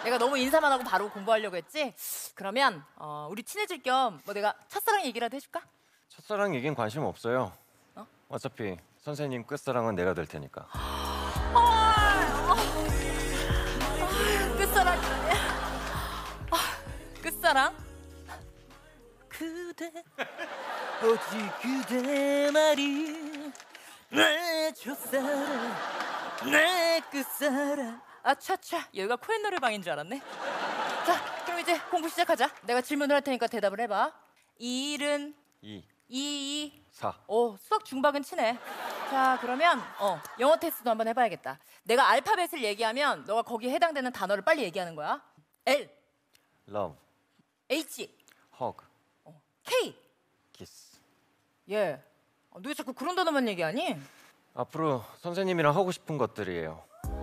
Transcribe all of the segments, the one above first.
내가 너무 인사만 하고 바로 공부하려고 했지? 그러면 우리 친해질 겸 뭐 내가 첫사랑 얘기라도 해줄까? 첫사랑 얘긴 관심 없어요. 어? 어차피 선생님 끝사랑은 내가 될 테니까. 끝사랑이라니. 끝사랑? 그대 어디 그대 말이 내 첫사랑 내 끝사랑. 아차차, 여기가 코엔 노래방인 줄 알았네. 자, 그럼 이제 공부 시작하자. 내가 질문을 할 테니까 대답을 해봐. 2일은 2 4. 오, 수학 중박은 치네. 자, 그러면 영어 테스트도 한번 해봐야겠다. 내가 알파벳을 얘기하면 너가 거기에 해당되는 단어를 빨리 얘기하는 거야. L, Love, H, Hug, K. Kiss. 예. 너 왜 자꾸 그런 단어만 얘기하니? 앞으로 선생님이랑 하고 싶은 것들이에요.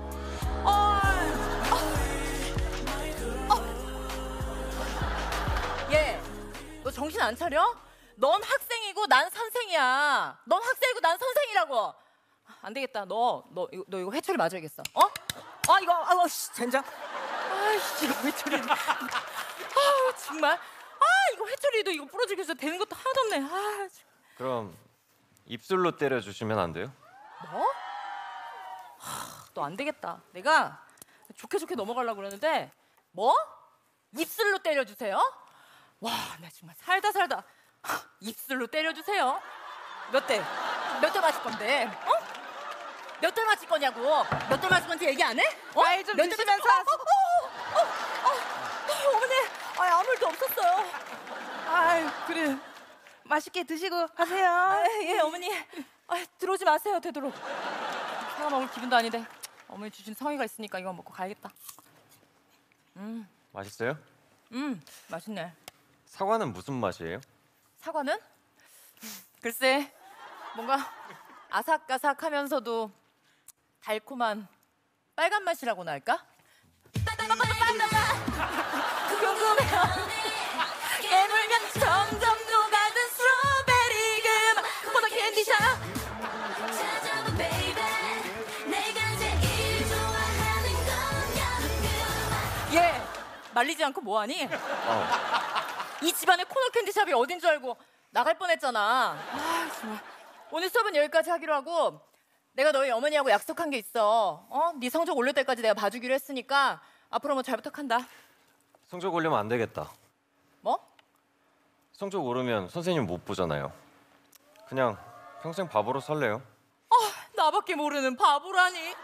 예. 너 정신 안 차려? 넌 학생이고 난 선생이야. 넌 학생이고 난 선생이라고. 안 되겠다. 너 이거 회초리 맞아야겠어. 이거 씨, 젠장. 아이씨, 이거 회초리. 정말. 이거 회초리도 이거 부러지기 위해서 되는 것도 하나도 없네. 그럼 입술로 때려주시면 안 돼요? 뭐? 너 안 되겠다. 내가 좋게 넘어가려고 그러는데 뭐? 입술로 때려주세요? 와, 나 정말 살다 입술로 때려주세요. 몇 대 맞을 건데? 몇 대 맞을 거냐고? 몇 대 맞을 건지 얘기 안 해? 과일 좀 드시면서 어머니, 아무 일도 없었어요. 아유, 그래. 맛있게 드시고 가세요. 예, 어머니. 들어오지 마세요, 되도록. 사과 먹을 기분도 아닌데 어머니 주신 성의가 있으니까 이거 먹고 가야겠다. 맛있어요? 맛있네. 사과는 무슨 맛이에요? 사과는? 글쎄, 뭔가 아삭아삭하면서도 달콤한 빨간 맛이라고나 할까? 궁금해요. 깨물면 점점 녹아든 스트로베리 그 포도 캔디샵. 예, 말리지 않고 뭐하니? 이 집안에 코너 캔디샵이 어딘 줄 알고 나갈 뻔했잖아. 정말. 오늘 수업은 여기까지 하기로 하고 내가 너희 어머니하고 약속한 게 있어. 네 성적 올릴 때까지 내가 봐주기로 했으니까 앞으로 뭐 잘 부탁한다. 성적 올리면 안 되겠다. 뭐? 성적 오르면 선생님 못 보잖아요. 그냥 평생 바보로 살래요. 나밖에 모르는 바보라니.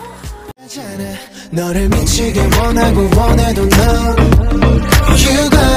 너를 미치게 원하고 원해도 넌 You got